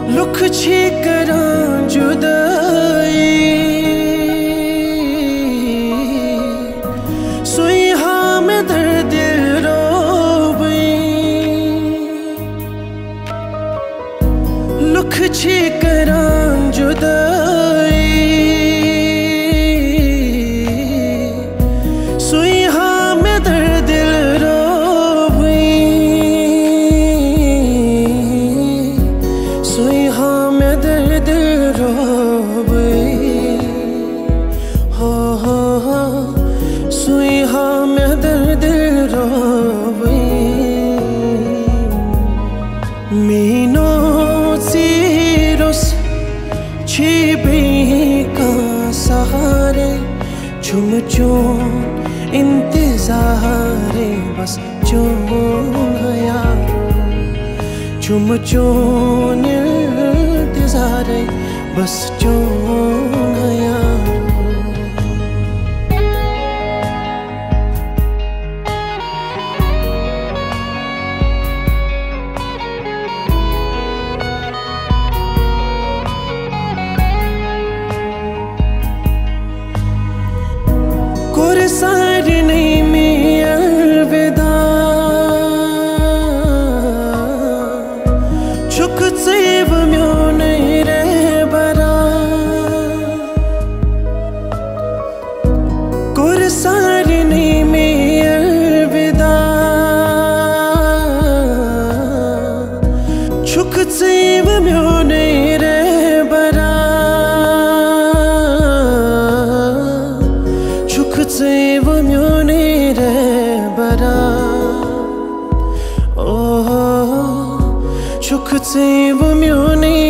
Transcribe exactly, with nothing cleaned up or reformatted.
लुख छी करां जुदाई सोई हाँ मैं दर्द रोबई लुख छी करां जुदाई सोई हाँ मैं दर्द रोबई सोई हाँ मैं दर्द रोबई हो हो हो सोई हाँ मैं दर्द रोबई मीनो सीरोस छिपी का सहारे झुम चूं इंतज़ारे बस चूं यारो झुम चूं इंतज़ारे बस चूं यारो सारी नहीं में अलविदा छुक सेव म्यो नहीं रे बरा कुर सारी नहीं में अलविदा छुक सेव म्यो नहीं रे बरा सेव म्यो नहीं रे बरा ओ छुक सेव म्यो नहीं